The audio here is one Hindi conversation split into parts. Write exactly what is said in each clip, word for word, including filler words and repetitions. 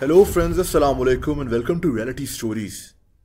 हेलो फ्रेंड्स, अस्सलाम वालेकुम and welcome to reality stories.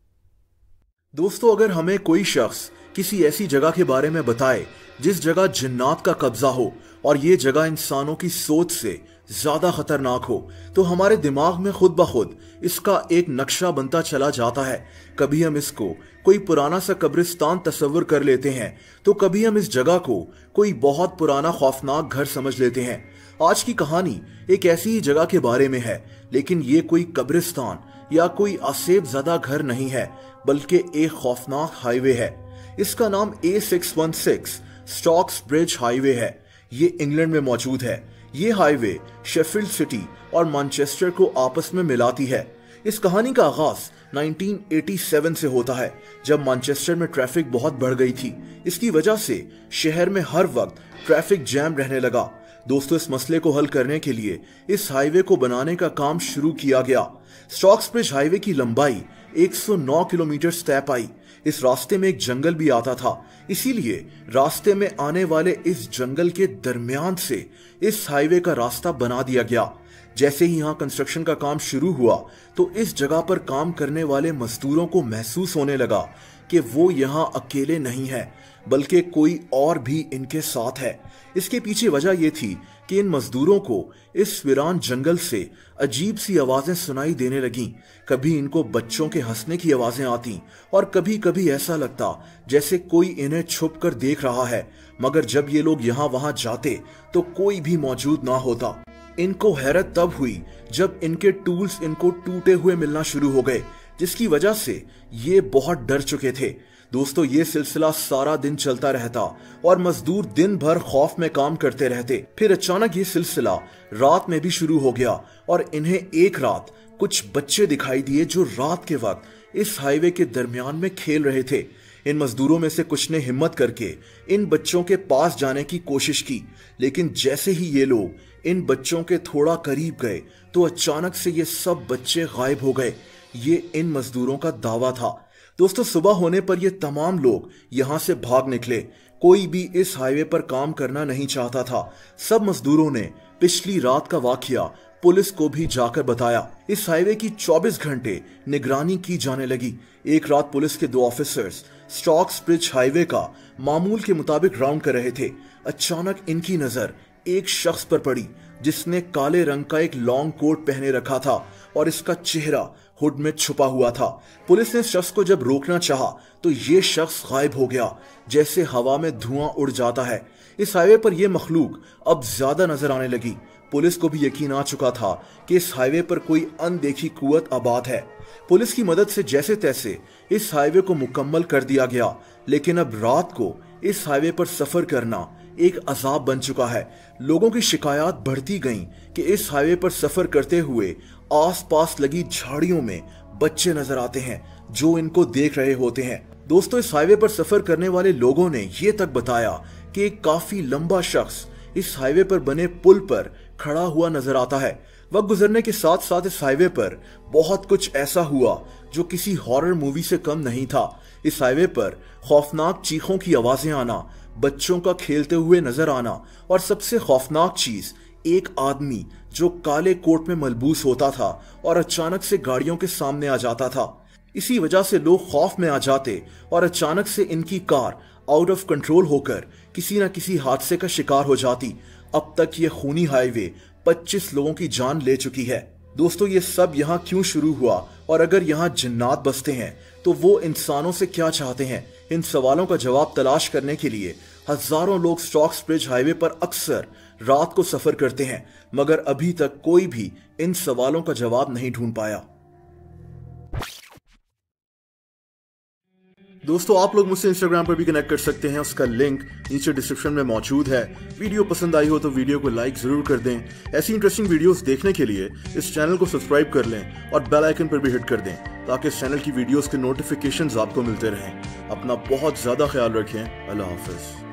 दोस्तों, अगर हमें कोई शख्स किसी ऐसी जगह के बारे में बताए जिस जगह जिन्नात का कब्जा हो और ये जगह इंसानों की सोच से ज्यादा खतरनाक हो, तो हमारे दिमाग में खुद ब खुद इसका एक नक्शा बनता चला जाता है। कभी हम इसको कोई पुराना सा कब्रिस्तान तस्वर कर लेते हैं, तो कभी हम इस जगह को कोई बहुत पुराना खौफनाक घर समझ लेते हैं। आज की कहानी एक ऐसी ही जगह के बारे में है, लेकिन ये कोई कब्रिस्तान या कोई आसेब ज़दा घर नहीं है, बल्कि एक खौफनाक हाईवे है। इसका नाम A six one six Stocksbridge highway है। ये इंग्लैंड में मौजूद है। ये हाईवे शेफील्ड सिटी और मैनचेस्टर को आपस में मिलाती है। इस कहानी का आगाज नाइनटीन एटी सेवन से होता है, जब मैनचेस्टर में ट्रैफिक बहुत बढ़ गई थी। इसकी वजह से शहर में हर वक्त ट्रैफिक जैम रहने लगा। दोस्तों, इस मसले को हल करने के लिए इस हाईवे को बनाने का काम शुरू किया गया। स्टॉक्स ब्रिज हाईवे की लंबाई एक सौ नौ किलोमीटर तय पाई। इस रास्ते में एक जंगल भी आता था, इसीलिए रास्ते में आने वाले इस जंगल के दरमियान से इस हाईवे का रास्ता बना दिया गया। जैसे ही यहाँ कंस्ट्रक्शन का काम शुरू हुआ, तो इस जगह पर काम करने वाले मजदूरों को महसूस होने लगा कि वो यहाँ अकेले नहीं है, बल्कि कोई और भी इनके साथ है। इसके पीछे वजह यह थी कि इन मजदूरों को इस वीरान जंगल से अजीब सी आवाजें सुनाई देने लगीं। कभी इनको बच्चों के हंसने की आवाजें आती और कभी कभी ऐसा लगता जैसे कोई इन्हें छुप कर देख रहा है। मगर जब ये लोग यहाँ वहां जाते तो कोई भी मौजूद ना होता। इनको हैरत तब हुई जब इनके टूल्स इनको टूटे हुए मिलना शुरू हो गए, जिसकी वजह से ये बहुत डर चुके थे। दोस्तों, ये सिलसिला सारा दिन चलता रहता और मजदूर दिन भर खौफ में काम करते रहते। फिर अचानक ये सिलसिला रात में भी शुरू हो गया और इन्हें एक रात कुछ बच्चे दिखाई दिए जो रात के वक्त इस हाईवे के दरमियान में खेल रहे थे। इन मजदूरों में से कुछ ने हिम्मत करके इन बच्चों के पास जाने की कोशिश की, लेकिन जैसे ही ये लोग इन बच्चों के थोड़ा करीब गए तो अचानक से ये सब बच्चे गायब हो गए। ये इन मजदूरों का दावा था। दोस्तों, सुबह होने पर ये तमाम लोग यहाँ से भाग निकले। कोई भी इस हाईवे पर काम करना नहीं चाहता था। सब मजदूरों ने पिछली रात का वाकया पुलिस को भी जाकर बताया। इस हाईवे की चौबीस घंटे निगरानी की जाने लगी। एक रात पुलिस के दो ऑफिसर्स स्टॉक्स ब्रिज हाईवे का मामूल के मुताबिक राउंड कर रहे थे। अचानक इनकी नजर एक शख्स पर पड़ी जिसने काले रंग का एक लॉन्ग कोट पहने रखा था और इसका चेहरा हुड में छुपा हुआ था। पुलिस ने इस शख्स को जब रोकना चाहा तो ये शख्स गायब हो गया, जैसे हवा में धुआं उड़ जाता है। इस हाईवे पर यह मखलूक अब ज्यादा नजर आने लगी। पुलिस को भी यकीन आ चुका था कि इस हाईवे पर कोई अनदेखी कुव्वत आबाद है। पुलिस की मदद से जैसे तैसे इस हाईवे को मुकम्मल कर दिया गया, लेकिन अब रात को इस हाईवे पर सफर करना एक अजाब बन चुका है। लोगों की शिकायत बढ़ती गईं कि इस हाईवे पर सफर करते हुए आसपास लगी झाड़ियों में बच्चे नजर आते हैं जो इनको देख रहे होते हैं। दोस्तों, इस हाईवे पर सफर करने वाले लोगों ने ये तक बताया कि एक काफी लंबा शख्स इस हाईवे पर बने पुल पर खड़ा हुआ नजर आता है। वक्त गुजरने के साथ साथ इस हाईवे पर बहुत कुछ ऐसा हुआ जो किसी हॉरर मूवी से कम नहीं था। इस हाईवे पर खौफनाक चीखों की आवाजें आना, बच्चों का खेलते हुए नजर आना और सबसे खौफनाक चीज एक आदमी जो काले कोट में मलबूस होता था और अचानक से गाड़ियों के सामने आ जाता था। इसी वजह से लोग खौफ में आ जाते और अचानक से इनकी कार आउट ऑफ कंट्रोल होकर किसी न किसी हादसे का शिकार हो जाती। अब तक ये खूनी हाईवे पच्चीस लोगों की जान ले चुकी है। दोस्तों, ये सब यहाँ क्यों शुरू हुआ और अगर यहाँ जिन्नात बसते हैं तो वो इंसानों से क्या चाहते हैं? इन सवालों का जवाब तलाश करने के लिए हजारों लोग स्टॉक्स ब्रिज हाईवे पर अक्सर रात को सफर करते हैं, मगर अभी तक कोई भी इन सवालों का जवाब नहीं ढूंढ पाया। दोस्तों, आप लोग मुझसे इंस्टाग्राम पर भी कनेक्ट कर सकते हैं, उसका लिंक नीचे डिस्क्रिप्शन में मौजूद है। वीडियो पसंद आई हो तो वीडियो को लाइक जरूर कर दें। ऐसी इंटरेस्टिंग वीडियोस देखने के लिए इस चैनल को सब्सक्राइब कर लें और बेल आइकन पर भी हिट कर दें, ताकि इस चैनल की वीडियोस के नोटिफिकेशंस आपको मिलते रहें। अपना बहुत ज्यादा ख्याल रखें। अल्लाह हाफिज।